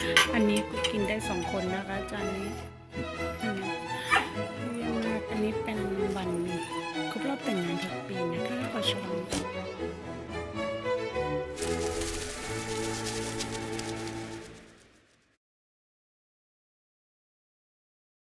อันนี้กินได้2 คนนะคะจานนี้เยี่ยมมากอันนี้เป็นวันครบรอบแต่งงาน6 ปีนะคะขอชม